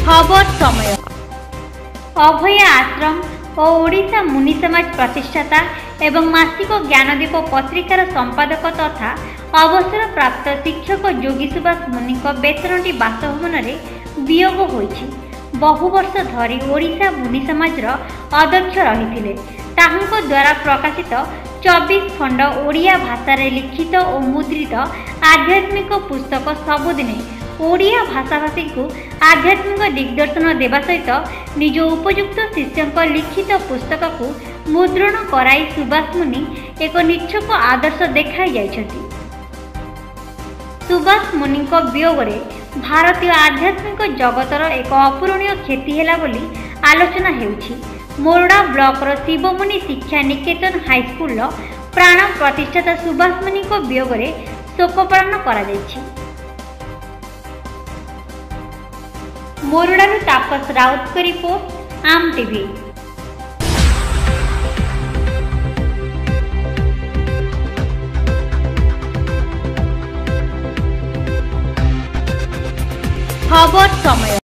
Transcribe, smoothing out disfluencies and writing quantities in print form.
खबर समय अभय आश्रम और ओडिशा मुनि समाज प्रतिष्ठाता एवं मासिक ज्ञानदीप पत्रिकार संपादक तथा अवसर प्राप्त शिक्षक योगी सुभाष मुनि बेतनटी बासभवन वियोग होइछि। बहु वर्ष धरी ओडिशा मुनि समाज अध्यक्ष रही द्वारा प्रकाशित 24 खंड ओडिया भाषा लिखित और मुद्रित आध्यात्मिक पुस्तक सबुदिने ओडिया भाषाभाषी को आध्यात्मिक दिग्दर्शन देवा सहित निज उपयुक्त शिष्यों लिखित पुस्तक को मुद्रण कराई सुभाष मुनि एक निच्छक आदर्श देखाई जाइछथि। सुभाष मुनि वियोग भारतीय आध्यात्मिक जगतर एक अपूरणीय क्षति है बोली आलोचना हेउछि। मोरडा ब्लॉकर शिवमुनि शिक्षा निकेतन हाईस्कूल प्राण प्रतिष्ठाता सुभाष मुनि वियोग शोक पालन करा जाइछि। मोरडारू तापस राउत को रिपोर्ट आम टीवी। खबर समय।